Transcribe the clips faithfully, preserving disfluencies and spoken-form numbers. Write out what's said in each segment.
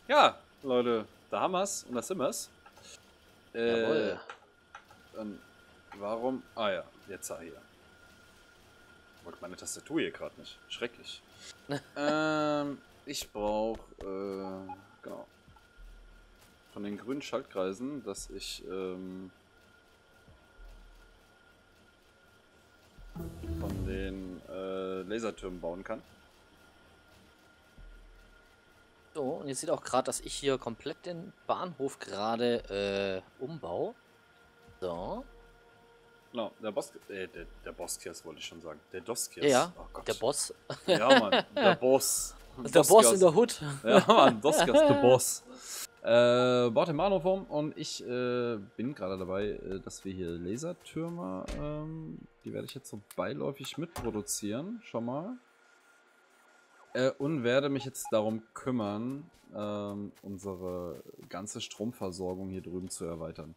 Ja, Leute, da haben wir's und da sind wir's. Äh, Jawohl. dann, warum? Ah ja, jetzt ah hier. Ich wollte meine Tastatur hier gerade nicht. Schrecklich. ähm, ich brauche, äh, genau. Von den grünen Schaltkreisen, dass ich, ähm, von den äh, Lasertürmen bauen kann. So, und ihr seht auch gerade, dass ich hier komplett den Bahnhof gerade äh, umbau. So. Genau, der Boss, äh, der, der Boskias wollte ich schon sagen. Der Doskias. Ja, ja, Oh Gott. der Boss. Ja, Mann, der Boss. Der Boss in der Hood. Ja, Mann, Doskias, der Boss. Äh, baut den Bahnhof um und ich äh, bin gerade dabei, äh, dass wir hier Lasertürme, ähm, die werde ich jetzt so beiläufig mitproduzieren, schon mal. Äh, und werde mich jetzt darum kümmern, ähm, unsere ganze Stromversorgung hier drüben zu erweitern.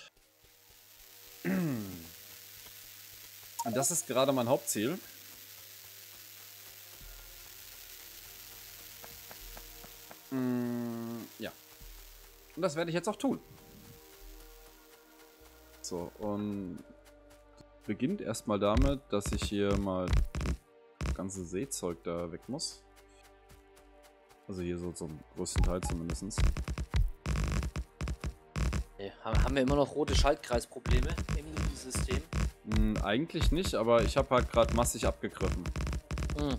Und das ist gerade mein Hauptziel. Mm, ja. Und das werde ich jetzt auch tun. So, und beginnt erstmal damit, dass ich hier mal das ganze Seezeug da weg muss. Also hier so zum größten Teil zumindest. Nee, haben wir immer noch rote Schaltkreisprobleme im System? Hm, eigentlich nicht, aber ich habe halt gerade massig abgegriffen. Hm.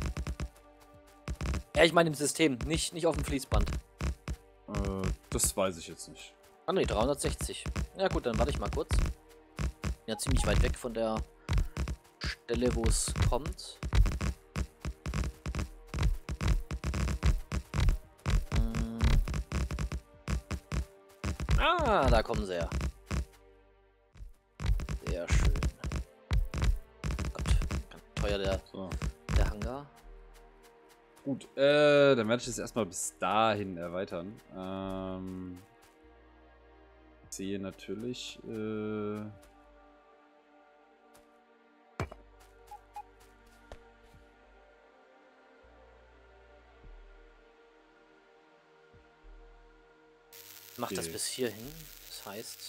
Ja, ich meine im System, nicht, nicht auf dem Fließband. Äh, das weiß ich jetzt nicht. Ah ne, dreihundertsechzig. Ja gut, dann warte ich mal kurz. Ja, ziemlich weit weg von der Stelle, wo es kommt. Hm. Ah, da kommen sie ja. Sehr schön. Gott, ganz teuer der, So. der Hangar. Gut, äh, dann werde ich das erstmal bis dahin erweitern. Ähm, ich sehe natürlich, äh, Mach das Okay. bis hierhin. Das heißt,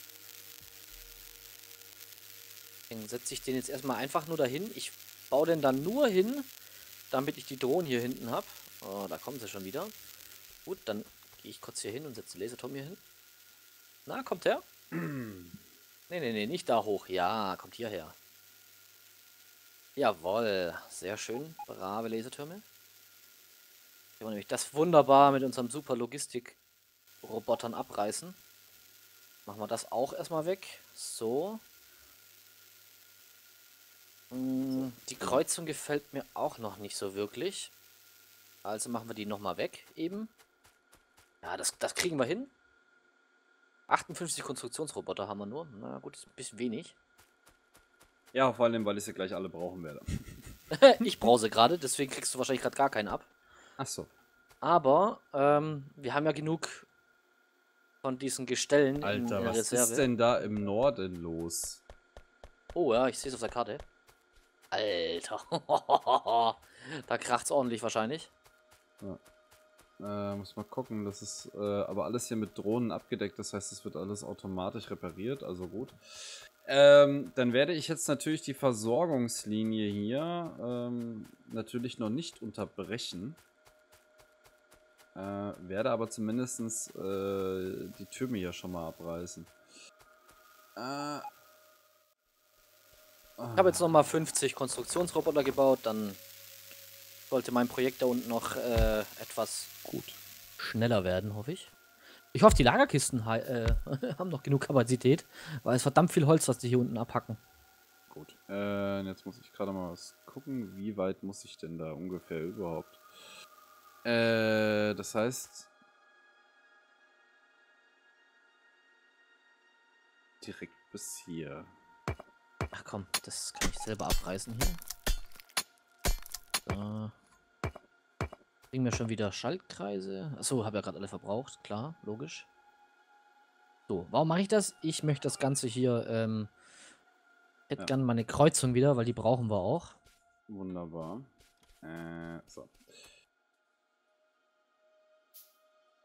dann setze ich den jetzt erstmal einfach nur dahin. Ich baue den dann nur hin, damit ich die Drohnen hier hinten habe. Oh, da kommen sie schon wieder. Gut, dann gehe ich kurz hier hin und setze Laserturm hier hin. Na, kommt her? Nee, nee, nee, nicht da hoch. Ja, kommt hierher. Jawohl, sehr schön. Brave Lasertürme. Können wir nämlich das wunderbar mit unserem super Logistik-Robotern abreißen. Machen wir das auch erstmal weg. So. Hm, die Kreuzung gefällt mir auch noch nicht so wirklich. Also machen wir die nochmal weg eben. Ja, das, das kriegen wir hin. achtundfünfzig Konstruktionsroboter haben wir nur. Na gut, ist ein bisschen wenig. ja, vor allem, weil ich sie gleich alle brauchen werde. Ich brauche sie gerade, deswegen kriegst du wahrscheinlich gerade gar keinen ab. Ach so. Aber ähm, wir haben ja genug von diesen Gestellen in, Alter, in der was Reserve. ist denn da im Norden los? Oh ja, ich sehe es auf der Karte. Alter. Da kracht's ordentlich wahrscheinlich. Ja. Äh, muss mal gucken, das ist äh, aber alles hier mit Drohnen abgedeckt, das heißt, es wird alles automatisch repariert, also gut. Ähm, dann werde ich jetzt natürlich die Versorgungslinie hier ähm, natürlich noch nicht unterbrechen. Äh, werde aber zumindest äh, die Türme hier schon mal abreißen. Äh, Ich habe jetzt nochmal fünfzig Konstruktionsroboter gebaut, dann sollte mein Projekt da unten noch äh, etwas gut. schneller werden, hoffe ich. Ich hoffe, die Lagerkisten äh, haben noch genug Kapazität, weil es verdammt viel Holz, was die hier unten abhacken. Gut. Äh, jetzt muss ich gerade mal was gucken, wie weit muss ich denn da ungefähr überhaupt? Äh, das heißt... direkt bis hier. Ach komm, das kann ich selber abreißen hier. So. Kriegen wir schon wieder Schaltkreise. Achso, habe ja gerade alle verbraucht. Klar, logisch. So, warum mache ich das? Ich möchte das Ganze hier, ähm, hätte Ja. gern meine Kreuzung wieder, weil die brauchen wir auch. Wunderbar. Äh, so.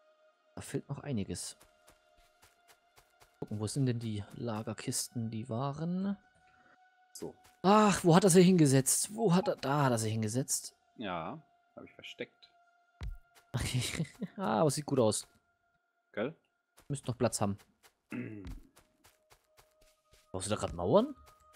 Da fehlt noch einiges. Gucken, wo sind denn die Lagerkisten, die waren? So. Ach, wo hat er sie hingesetzt? Wo hat er... Da hat er sie hingesetzt. Ja, habe ich versteckt. Ah, aber sieht gut aus. Gell? Müsst noch Platz haben. Brauchst du da gerade Mauern?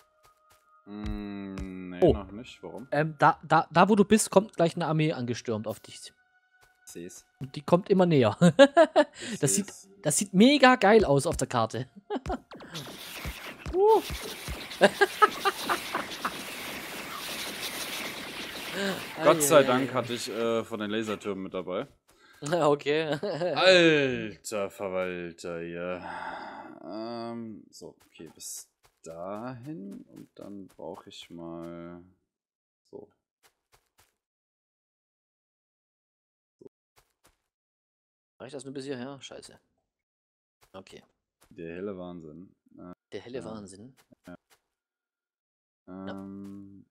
Mm, nee, Oh. noch nicht. Warum? Ähm, da, da, da, wo du bist, kommt gleich eine Armee angestürmt auf dich. Ich seh's. Und die kommt immer näher. Ich Das sieht, seh's. das sieht mega geil aus auf der Karte. uh. Gott sei Dank hatte ich äh, von den Lasertürmen mit dabei. Okay. Alter Verwalter, ja. Ähm, so, okay, bis dahin. Und dann brauche ich mal... So. Reicht das nur bis hierher? Scheiße. Okay. Der helle Wahnsinn. Äh, Der helle Ja. Wahnsinn. ähm,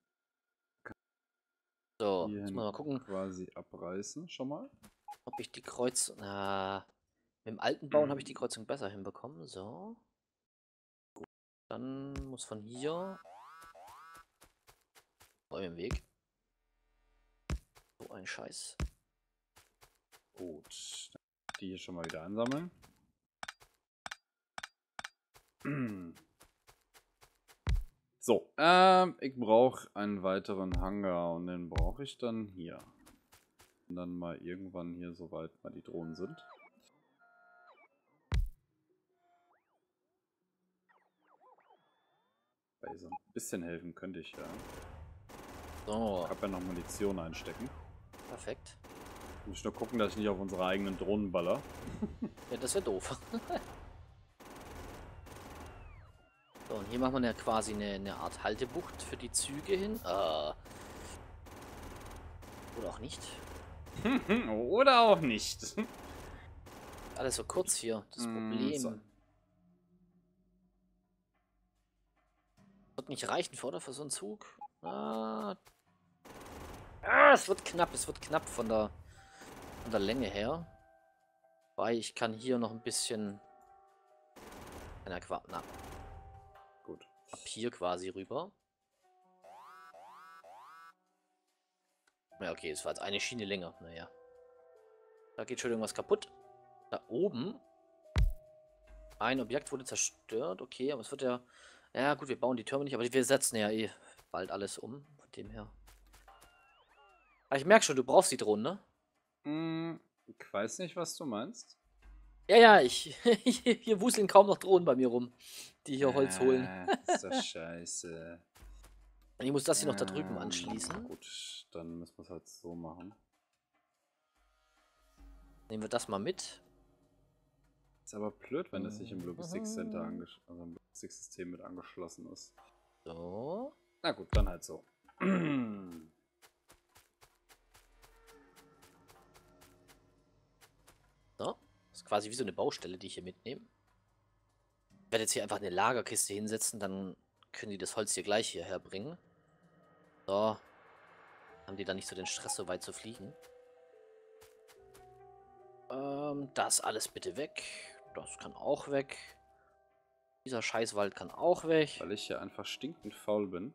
So, hier jetzt mal, mal gucken, quasi abreißen schon mal. ob ich die Kreuzung... Na, mit dem alten Bauen habe ich die Kreuzung besser hinbekommen. So. Dann muss von hier... Voll im Weg. So ein Scheiß. Gut. Die hier schon mal wieder ansammeln. So, ähm, ich brauche einen weiteren Hangar und den brauche ich dann hier. Und dann mal irgendwann hier, soweit mal die Drohnen sind. Weil so ein bisschen helfen könnte ich ja. So, Ich habe ja noch Munition einstecken. perfekt. Muss ich nur gucken, dass ich nicht auf unsere eigenen Drohnen baller. Ja, das wäre doof. So, und hier machen wir ja quasi eine, eine Art Haltebucht für die Züge hin. Äh, oder auch nicht. Oder auch nicht. Alles so kurz hier. Das Mm, Problem. so. Wird nicht reichen für, oder? Für so einen Zug. Ah. Ah, es wird knapp. Es wird knapp von der, von der Länge her. Weil ich kann hier noch ein bisschen. Na, na, Gut. ab hier quasi rüber. Ja, okay, es war jetzt eine Schiene länger. Naja. Da geht schon irgendwas kaputt. Da oben. Ein Objekt wurde zerstört. Okay, aber es wird ja... Ja gut, wir bauen die Türme nicht, aber wir setzen ja eh bald alles um. Von dem her. Aber ich merke schon, du brauchst die Drohnen, ne? Mm, ich weiß nicht, was du meinst. Ja, ja, ich... hier wuseln kaum noch Drohnen bei mir rum, die hier Holz holen. Äh, ist das scheiße. Und ich muss das hier noch da drüben Ähm, anschließen. Gut, dann müssen wir es halt so machen. Nehmen wir das mal mit. Ist aber blöd, wenn das nicht im Logistics Center angesch also im Logistics-System mit angeschlossen ist. So. Na gut, dann halt so. So. Das ist quasi wie so eine Baustelle, die ich hier mitnehme. Ich werde jetzt hier einfach eine Lagerkiste hinsetzen, dann können die das Holz hier gleich hierher bringen. So. Haben die dann nicht so den Stress, so weit zu fliegen. Ähm, das alles bitte weg. Das kann auch weg. Dieser Scheißwald kann auch weg. Weil ich hier einfach stinkend faul bin.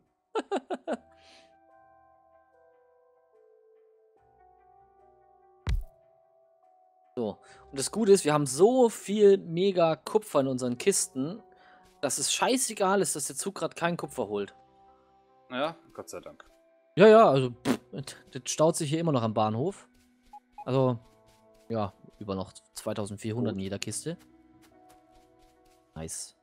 So. Und das Gute ist, wir haben so viel mega Kupfer in unseren Kisten, dass es scheißegal ist, dass der Zug gerade keinen Kupfer holt. Ja, Gott sei Dank. Ja, ja, also pff, das staut sich hier immer noch am Bahnhof. Also, ja, über noch zweitausendvierhundert Gut. in jeder Kiste. Nice.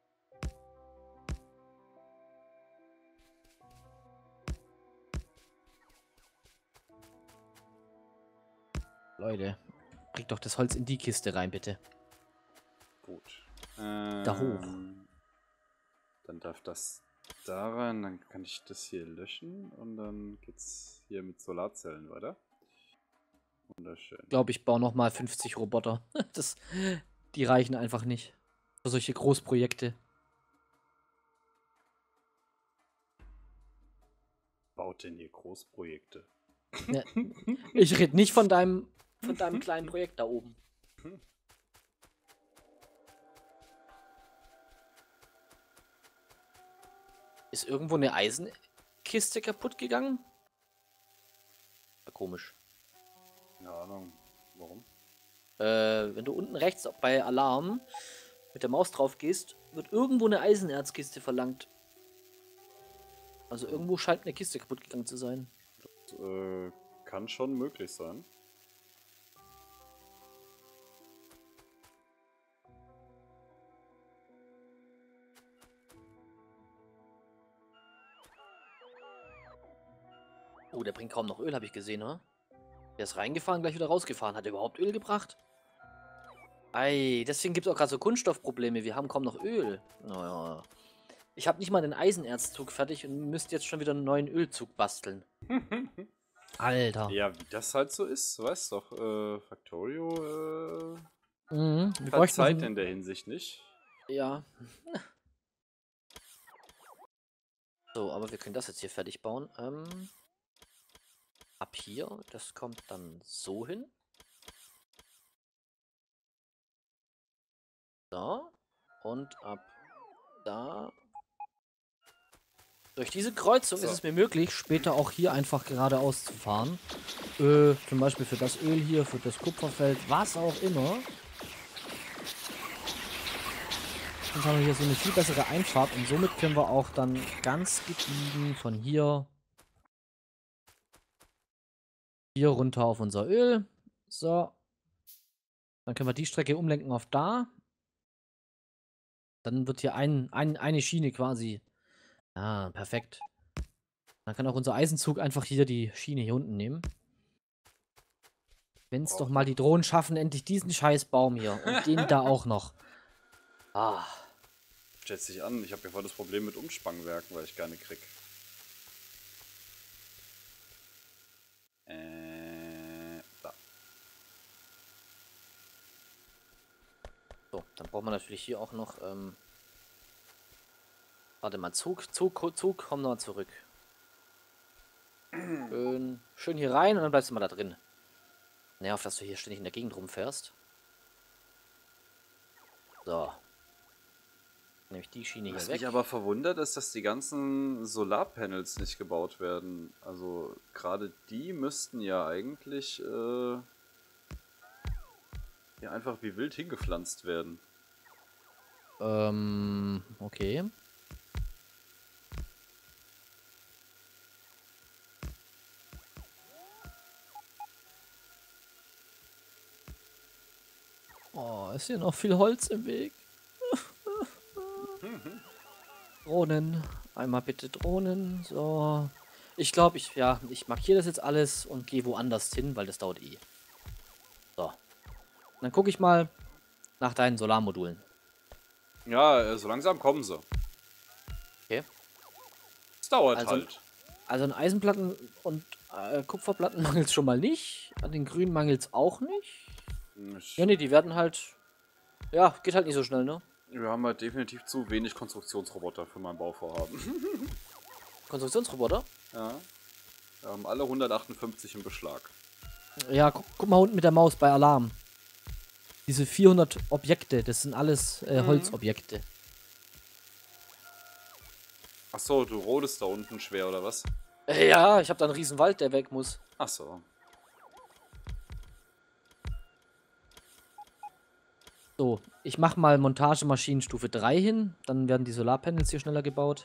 Leute, bringt doch das Holz in die Kiste rein, bitte. Gut. Ähm, Da hoch. Dann darf das da rein, dann kann ich das hier löschen und dann geht's hier mit Solarzellen weiter. Wunderschön. Ich glaube, ich baue nochmal fünfzig Roboter. Das, die reichen einfach nicht. Für solche Großprojekte. Baut denn hier Großprojekte? Ja, ich rede nicht von deinem, von deinem kleinen Projekt da oben. Ist irgendwo eine Eisenkiste kaputt gegangen? Ja, komisch. Keine Ahnung. Warum? Äh, wenn du unten rechts bei Alarm mit der Maus drauf gehst, wird irgendwo eine Eisenerzkiste verlangt. Also irgendwo scheint eine Kiste kaputt gegangen zu sein. Das, äh, kann schon möglich sein. Oh, der bringt kaum noch Öl, habe ich gesehen, ne? Der ist reingefahren, gleich wieder rausgefahren. Hat er überhaupt Öl gebracht? Ei, deswegen gibt es auch gerade so Kunststoffprobleme. Wir haben kaum noch Öl. Naja. Ich habe nicht mal den Eisenerzzug fertig und müsste jetzt schon wieder einen neuen Ölzug basteln. Alter. Ja, wie das halt so ist, weißt doch, äh, Factorio, äh, Mhm, wir hat bräuchten Zeit noch in einen- der Hinsicht nicht. Ja. So, aber wir können das jetzt hier fertig bauen. Ähm, ab hier, das kommt dann so hin. So. Und ab da. Durch diese Kreuzung So. ist es mir möglich, später auch hier einfach geradeaus zu fahren. Äh, zum Beispiel für das Öl hier, für das Kupferfeld, was auch immer. Dann haben wir hier so eine viel bessere Einfahrt und somit können wir auch dann ganz gediegen von hier hier runter auf unser Öl. So. Dann können wir die Strecke umlenken auf da. Dann wird hier ein, ein, eine Schiene quasi. Ah, perfekt. Dann kann auch unser Eisenzug einfach hier die Schiene hier unten nehmen. Wenn es Oh. doch mal die Drohnen schaffen, endlich diesen scheiß Baum hier. Und den da auch noch. Ah. Stellt sich an, ich habe ja voll das Problem mit Umspannwerken, weil ich keine krieg. Äh, da. So, dann braucht man natürlich hier auch noch, ähm... Warte mal, Zug, Zug, Zug, komm noch mal zurück. Schön, schön hier rein und dann bleibst du mal da drin. Nervt, dass du hier ständig in der Gegend rumfährst. So. Nämlich die Schiene Was hier weg. mich aber verwundert, ist, dass die ganzen Solarpanels nicht gebaut werden. Also gerade die müssten ja eigentlich äh, ja einfach wie wild hingepflanzt werden. Ähm, okay. Oh, ist hier noch viel Holz im Weg. Drohnen. Einmal bitte Drohnen. So. Ich glaube, ich, ja, ich markiere das jetzt alles und gehe woanders hin, weil das dauert eh. So. Dann gucke ich mal nach deinen Solarmodulen. Ja, äh, so langsam kommen sie. Okay. Es dauert Also- halt. Also an Eisenplatten und äh, Kupferplatten mangelt es schon mal nicht. An den grünen mangelt es auch nicht. Ich, Ja, nee, die werden halt. Ja, geht halt nicht so schnell, ne? Wir haben halt definitiv zu wenig Konstruktionsroboter für mein Bauvorhaben. Konstruktionsroboter? Ja. Wir haben alle hundertachtundfünfzig im Beschlag. Ja, guck, guck mal unten mit der Maus bei Alarm. Diese vierhundert Objekte, das sind alles äh, Mhm. Holzobjekte. Achso, du rodest da unten schwer, oder was? Äh, ja, ich habe da einen riesen Wald, der weg muss. Achso. So, ich mache mal Montagemaschinen Stufe drei hin. Dann werden die Solarpanels hier schneller gebaut.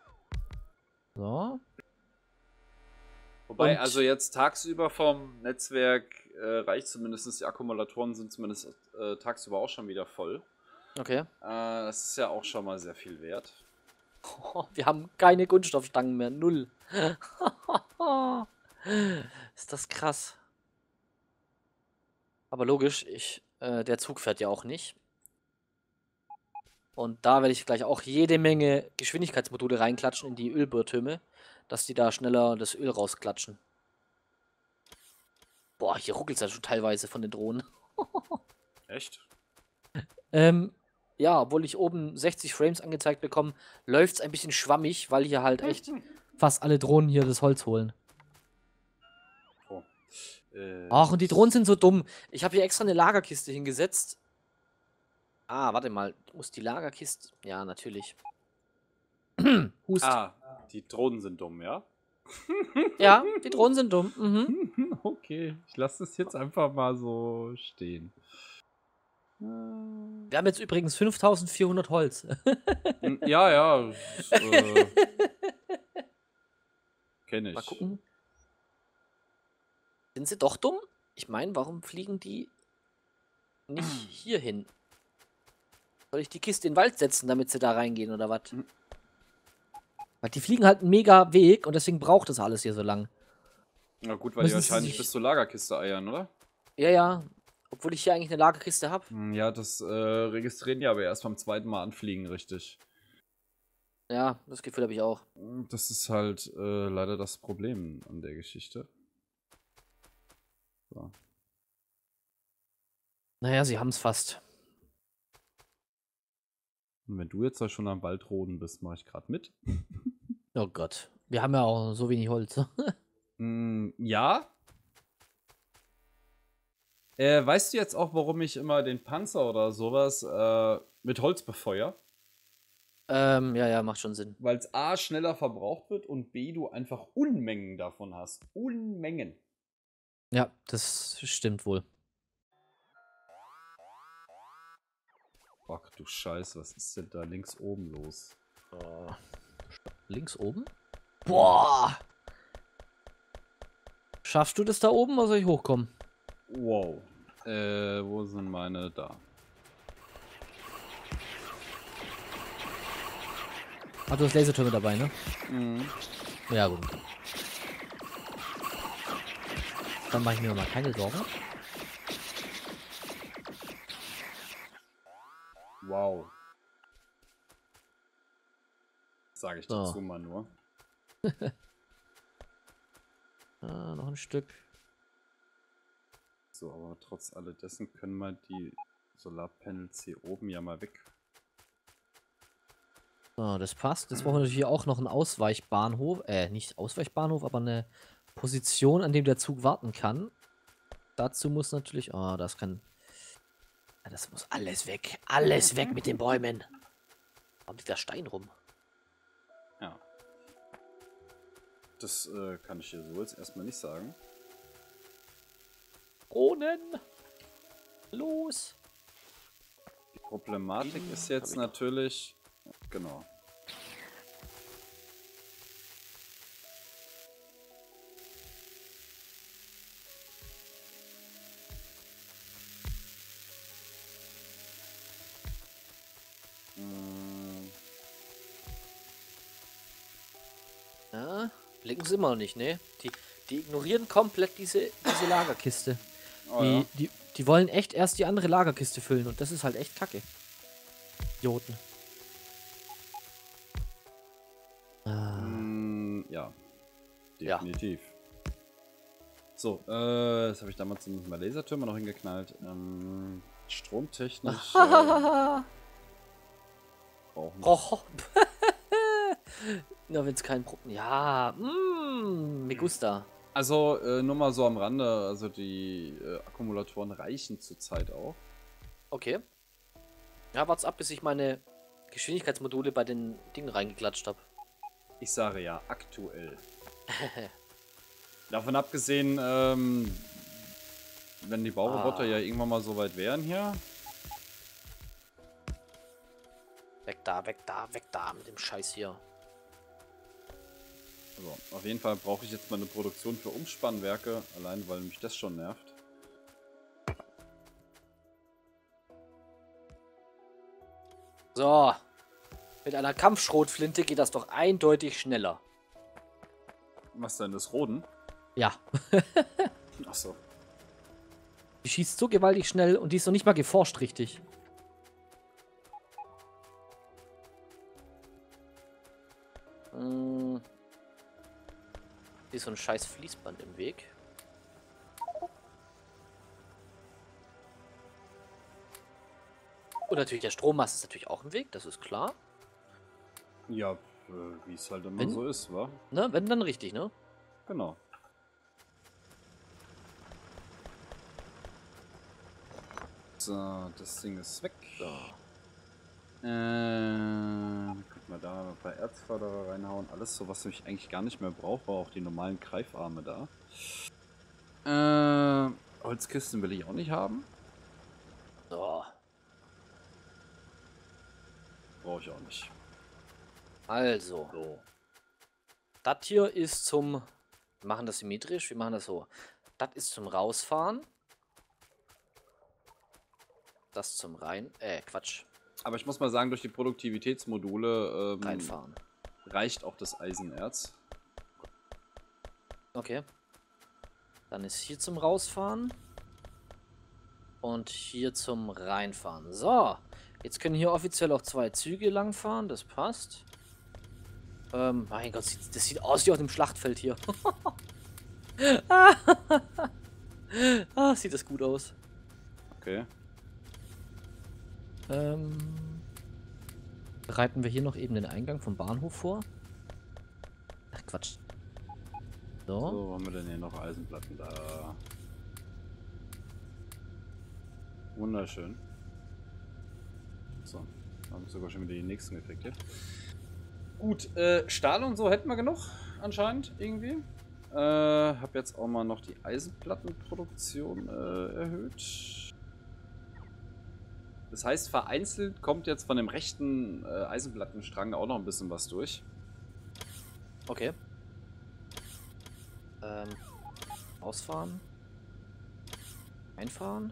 So. Wobei, Und- also jetzt tagsüber vom Netzwerk äh, reicht zumindest, die Akkumulatoren sind zumindest äh, tagsüber auch schon wieder voll. Okay. Äh, das ist ja auch schon mal sehr viel wert. Wir haben keine Kunststoffstangen mehr. Null. Ist das krass. Aber logisch, ich, äh, der Zug fährt ja auch nicht. Und da werde ich gleich auch jede Menge Geschwindigkeitsmodule reinklatschen in die Ölbohrtürme, dass die da schneller das Öl rausklatschen. Boah, hier ruckelt es ja schon teilweise von den Drohnen. Echt? Ähm, ja, obwohl ich oben sechzig Frames angezeigt bekomme, läuft es ein bisschen schwammig, weil hier halt echt fast alle Drohnen hier das Holz holen. Oh. Äh, Ach, und die Drohnen sind so dumm. Ich habe hier extra eine Lagerkiste hingesetzt. Ah, warte mal. Muss die Lagerkiste... Ja, natürlich. Hust. Ah, die Drohnen sind dumm, ja? Ja, die Drohnen sind dumm. Mhm. Okay, ich lasse das jetzt einfach mal so stehen. Wir haben jetzt übrigens fünftausendvierhundert Holz. Hm, Ja, ja, das, äh, kenne Mal ich. gucken. Sind sie doch dumm? Ich meine, warum fliegen die nicht hier hin? Soll ich die Kiste in den Wald setzen, damit sie da reingehen, oder was? Hm. Weil die fliegen halt einen mega Weg und deswegen braucht das alles hier so lang. Na gut, weil die Müssen sie wahrscheinlich sich- bis zur Lagerkiste eiern, oder? Ja, ja. Obwohl ich hier eigentlich eine Lagerkiste habe. Hm, Ja, das äh, registrieren die aber erst beim zweiten Mal anfliegen, richtig. Ja, das Gefühl habe ich auch. Das ist halt äh, leider das Problem an der Geschichte. So. Naja, sie haben es fast. Und wenn du jetzt da schon am Waldroden bist, mache ich gerade mit. Oh Gott. Wir haben ja auch so wenig Holz. Mm, ja. Äh, weißt du jetzt auch, warum ich immer den Panzer oder sowas äh, mit Holz befeuer? ähm, ja, ja, macht schon Sinn. Weil es A schneller verbraucht wird und B du einfach Unmengen davon hast. Unmengen. Ja, das stimmt wohl. Ach du Scheiße, was ist denn da links oben los? Oh. Links oben? Boah! Schaffst du das da oben oder soll ich hochkommen? Wow. Äh, wo sind meine da? Ah, du hast Lasertürme dabei, ne? Mhm. Ja, gut. Dann mache ich mir mal keine Sorgen. Wow. Sage ich So. dazu mal nur. Ah, noch ein Stück. So, aber trotz alledessen können wir die Solarpanels hier oben ja mal weg. So, das passt. Jetzt brauchen wir natürlich auch noch einen Ausweichbahnhof. Äh, nicht Ausweichbahnhof, aber eine Position, an dem der Zug warten kann. Dazu muss natürlich... Oh, das kann... Ja, das muss alles weg. Alles weg mit den Bäumen. Warum liegt da Stein rum? Ja. Das äh, kann ich dir so jetzt erstmal nicht sagen. Kronen! Los! Die Problematik Bienen ist hab jetzt ich noch. natürlich... Genau. Mm, Ja, blicken sie immer noch nicht, ne? Die, die ignorieren komplett diese, diese Lagerkiste. Oh die, ja. die, die wollen echt erst die andere Lagerkiste füllen und das ist halt echt kacke. Idioten. Ah, Mm, ja. Ja. Definitiv. So, äh, jetzt habe ich damals zumindest mal Lasertürme noch hingeknallt. Ähm, stromtechnisch äh, brauchen oh. Na, wenn es kein Problem. Ja, mm, me gusta. Also, äh, nur mal so am Rande, also die äh, Akkumulatoren reichen zurzeit auch. Okay. Ja, wart's ab, bis ich meine Geschwindigkeitsmodule bei den Dingen reingeklatscht habe. Ich sage ja, aktuell. Davon abgesehen, ähm, wenn die Bauroboter Ah. ja irgendwann mal so weit wären hier. Weg da, weg da, weg da mit dem Scheiß hier. Also, auf jeden Fall brauche ich jetzt mal eine Produktion für Umspannwerke, allein weil mich das schon nervt. So. Mit einer Kampfschrotflinte geht das doch eindeutig schneller. Was denn, das Roden? Ja. Achso. Die schießt so gewaltig schnell und die ist noch nicht mal geforscht richtig. Hm. Hier ist so ein scheiß Fließband im Weg. Und natürlich der Strommast ist natürlich auch im Weg, das ist klar. Ja, äh, wie es halt immer Wenn- so ist, wa? Ne, wenn dann richtig, ne? Genau. So, das Ding ist weg. So. Äh, guck mal da, ein paar Erzförderer reinhauen. Alles so, was ich eigentlich gar nicht mehr brauche, war auch die normalen Greifarme da. Äh, Holzkisten will ich auch nicht haben. So. Brauche ich auch nicht. Also. So. Das hier ist zum... Wir machen das symmetrisch, wir machen das so. Das ist zum Rausfahren. Das zum Rein... Äh, Quatsch. Aber ich muss mal sagen, durch die Produktivitätsmodule ähm, Reinfahren. reicht auch das Eisenerz. Okay. Dann ist hier zum Rausfahren. Und hier zum Reinfahren. So. Jetzt können hier offiziell auch zwei Züge langfahren. Das passt. Ähm, mein Gott, das sieht aus wie auf dem Schlachtfeld hier. ah, sieht das gut aus. Okay. Ähm, bereiten wir hier noch eben den Eingang vom Bahnhof vor. Ach, Quatsch. So. So, wo haben wir denn hier noch Eisenplatten da? Wunderschön. So, haben wir sogar schon wieder die nächsten gekriegt hier. Gut, äh, Stahl und so hätten wir genug, anscheinend, irgendwie. Äh, hab jetzt auch mal noch die Eisenplattenproduktion äh, erhöht. Das heißt, vereinzelt kommt jetzt von dem rechten äh, Eisenplattenstrang auch noch ein bisschen was durch. Okay. Ähm, ausfahren. Einfahren.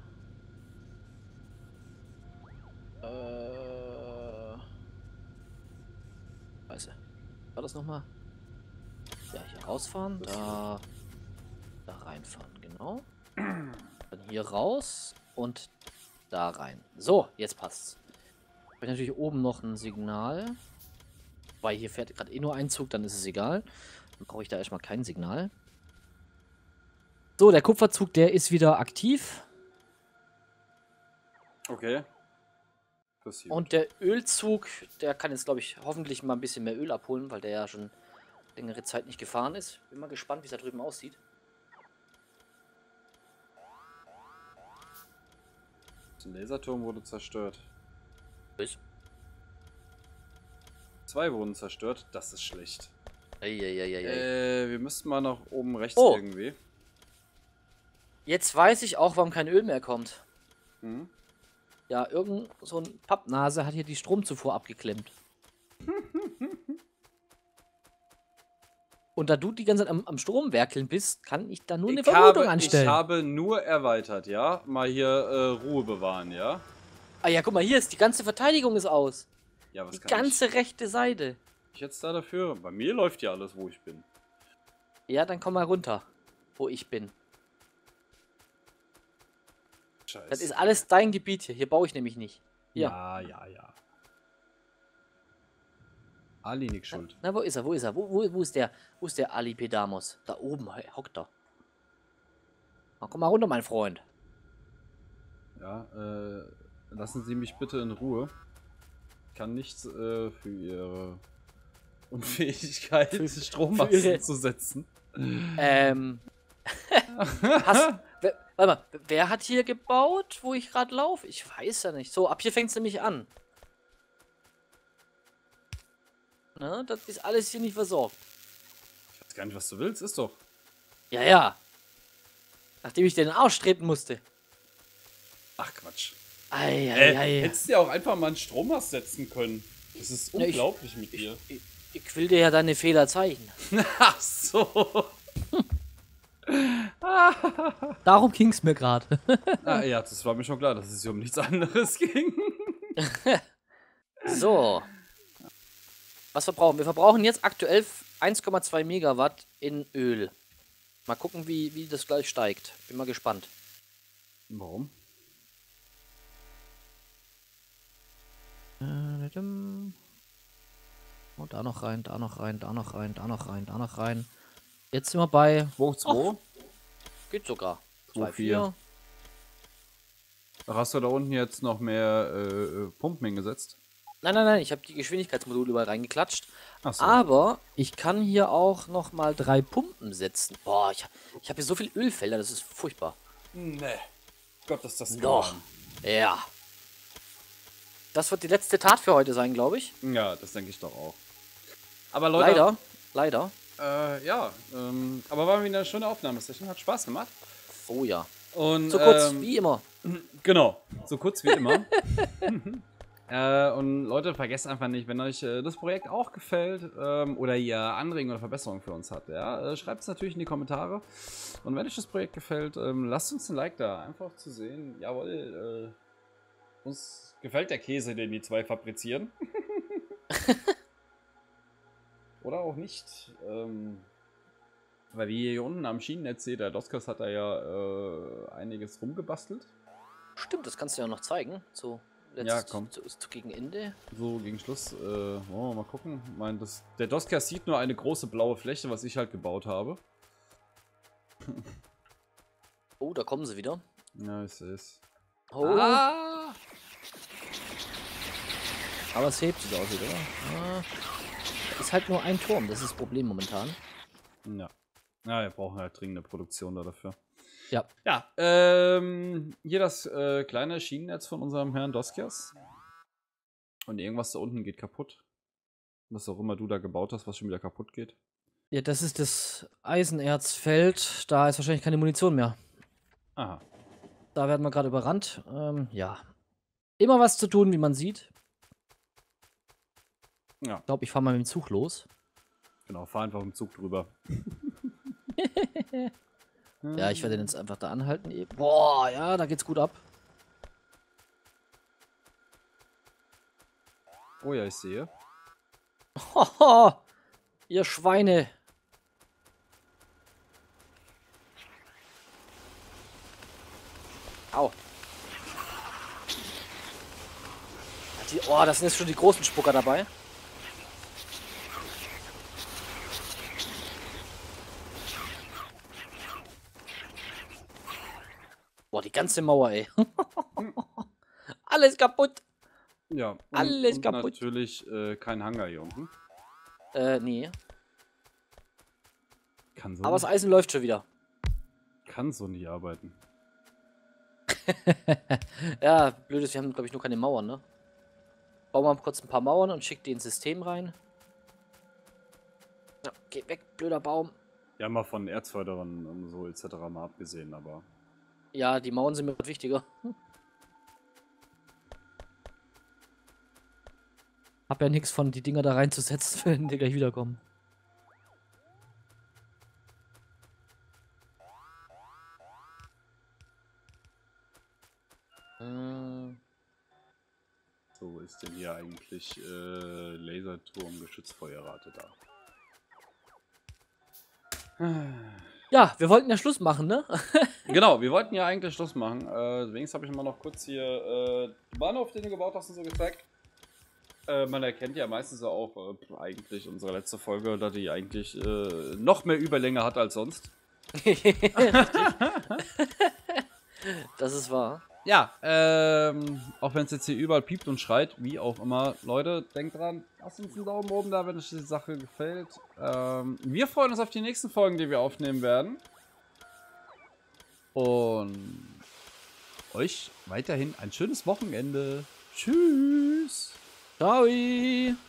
Äh. Scheiße. War das nochmal? Ja, hier rausfahren, da. Da reinfahren, genau. Dann hier raus und da rein. So, jetzt passt's. Ich habe natürlich oben noch ein Signal. Weil hier fährt gerade eh nur ein Zug, dann ist es egal. Dann brauche ich da erstmal kein Signal. So, der Kupferzug, der ist wieder aktiv. Okay. Und der Ölzug, der kann jetzt, glaube ich, hoffentlich mal ein bisschen mehr Öl abholen, weil der ja schon längere Zeit nicht gefahren ist. Bin mal gespannt, wie es da drüben aussieht. Der Laserturm wurde zerstört. Was? Zwei wurden zerstört, das ist schlecht. Eieieiei. Äh, wir müssten mal nach oben rechts Oh. irgendwie. Jetzt weiß ich auch, warum kein Öl mehr kommt. Hm? Ja, irgend so ein Pappnase hat hier die Stromzufuhr abgeklemmt. Und da du die ganze Zeit am, am Strom werkeln bist, kann ich da nur eine Ich Vermutung habe, anstellen. ich habe nur erweitert, ja? Mal hier äh, Ruhe bewahren, ja? Ah ja, guck mal, hier ist die ganze Verteidigung ist aus. Ja, was Die kann ganze rechte Seite. ich jetzt da dafür? Bei mir läuft ja alles, wo ich bin. Ja, dann komm mal runter, wo ich bin. Scheiße. Das ist alles dein Gebiet hier. Hier baue ich nämlich nicht. Hier. Ja, ja, ja. Ali nicht schuld. Na, wo ist er? Wo ist er? Wo, wo, wo ist der? Wo ist der Ali Pedamos? Da oben, hey, hockt er. Na, komm mal runter, mein Freund. Ja, äh, lassen Sie mich bitte in Ruhe. Ich kann nichts äh, für Ihre Unfähigkeit, Für- Strommasten für Ihre- zu setzen. Ähm. Hast, wer, warte mal, wer hat hier gebaut, wo ich gerade laufe? Ich weiß ja nicht. So, ab hier fängt es nämlich an. Na, das ist alles hier nicht versorgt. Ich weiß gar nicht, was du willst, ist doch. Ja, ja. Nachdem ich den Arsch treten musste. Ach, Quatsch. Ei, Äh, ei, ei. hättest du ja auch einfach mal einen Strommast setzen können. Das ist Ja, ich- unglaublich mit dir. Ich, ich will dir ja deine Fehler zeigen. Ach so. Darum ging es mir gerade. Ah, ja, das war mir schon klar, dass es hier um nichts anderes ging. So. Was verbrauchen wir? Wir verbrauchen jetzt aktuell eins Komma zwei Megawatt in Öl. Mal gucken, wie, wie das gleich steigt. Bin mal gespannt. Warum? Und da noch rein, da noch rein, da noch rein, da noch rein, da noch rein. Jetzt sind wir bei... zwei, zwei. Geht sogar. zwei, zwei, vier. Hast du da unten jetzt noch mehr äh, Pumpen hingesetzt? Nein, nein, nein, ich habe die Geschwindigkeitsmodule überall reingeklatscht. Ach so. Aber ich kann hier auch noch mal drei Pumpen setzen. Boah, ich, ich habe hier so viel Ölfelder, das ist furchtbar. Nee. Gott, ist das Doch. Ja. das wird die letzte Tat für heute sein, glaube ich. Ja, das denke ich doch auch. Aber Leute... Leider, leider. Äh, ja, ähm, aber war wieder eine schöne Aufnahmesession, hat Spaß gemacht. Oh ja. Und, So kurz ähm, wie immer. Genau, so kurz wie immer. äh, und Leute, vergesst einfach nicht, wenn euch äh, das Projekt auch gefällt ähm, oder ihr Anregungen oder Verbesserungen für uns habt, ja, äh, schreibt es natürlich in die Kommentare. Und wenn euch das Projekt gefällt, ähm, lasst uns ein Like da, einfach zu sehen, jawohl, äh, uns gefällt der Käse, den die zwei fabrizieren. Oder auch nicht. Ähm, weil wie ihr hier unten am Schienennetz seht, der Doskas hat da ja äh, einiges rumgebastelt. Stimmt, das kannst du ja noch zeigen. So, letzt, Ja, komm. Zu, zu gegen Ende. So, gegen Schluss. Äh, wollen wir mal gucken. Ich meine, das, der Doskas sieht nur eine große blaue Fläche, was ich halt gebaut habe. Oh, da kommen sie wieder. Ja, ich sehe es. Oh. Ah! Aber es hebt sich auch wieder, oder? Ah. Ist halt nur ein Turm, das ist das Problem momentan. Ja. Ja, wir brauchen halt dringende Produktion da dafür. Ja. Ja, ähm, hier das äh, kleine Schienennetz von unserem Herrn Doskias. Und irgendwas da unten geht kaputt. Was auch immer du da gebaut hast, was schon wieder kaputt geht. Ja, das ist das Eisenerzfeld. Da ist wahrscheinlich keine Munition mehr. Aha. Da werden wir gerade überrannt. Ähm, ja. Immer was zu tun, wie man sieht. Ja. Ich glaube, ich fahre mal mit dem Zug los. Genau, fahr einfach im Zug drüber. Ja, ich werde den jetzt einfach da anhalten eben. Boah, ja, da geht's gut ab. Oh ja, ich sehe. Hoho, ihr Schweine. Au. Die, oh, das sind jetzt schon die großen Spucker dabei. Boah, die ganze Mauer, ey. Alles kaputt. Ja, und, Alles und kaputt. natürlich äh, kein Hangar hier unten. Äh, nee. Kann so, Aber das nicht, Eisen läuft schon wieder. kann so nicht arbeiten. Ja, blöd ist, wir haben, glaube ich, nur keine Mauern, ne? Bauen wir mal kurz ein paar Mauern und schick die ins System rein. Ja, geh weg, blöder Baum. Ja, mal von Erzförderern und so et cetera mal abgesehen, aber... Ja, die Mauern sind mir wichtiger. Hab ja nichts von, die Dinger da reinzusetzen, wenn die gleich wiederkommen. Hm. So, wo ist denn hier eigentlich äh, Laserturm Geschützfeuerrate da? Ja, wir wollten ja Schluss machen, ne? Genau, wir wollten ja eigentlich Schluss machen. Äh, deswegen habe ich mal noch kurz hier äh, den Bahnhof, den du gebaut hast, und so gezeigt. Äh, man erkennt ja meistens auch äh, eigentlich unsere letzte Folge, da die eigentlich äh, noch mehr Überlänge hat als sonst. Das ist wahr. Ja, ähm, auch wenn es jetzt hier überall piept und schreit, wie auch immer. Leute, denkt dran, lasst uns einen Daumen oben da, wenn euch die Sache gefällt. Ähm, wir freuen uns auf die nächsten Folgen, die wir aufnehmen werden. Und euch weiterhin ein schönes Wochenende. Tschüss. Ciao.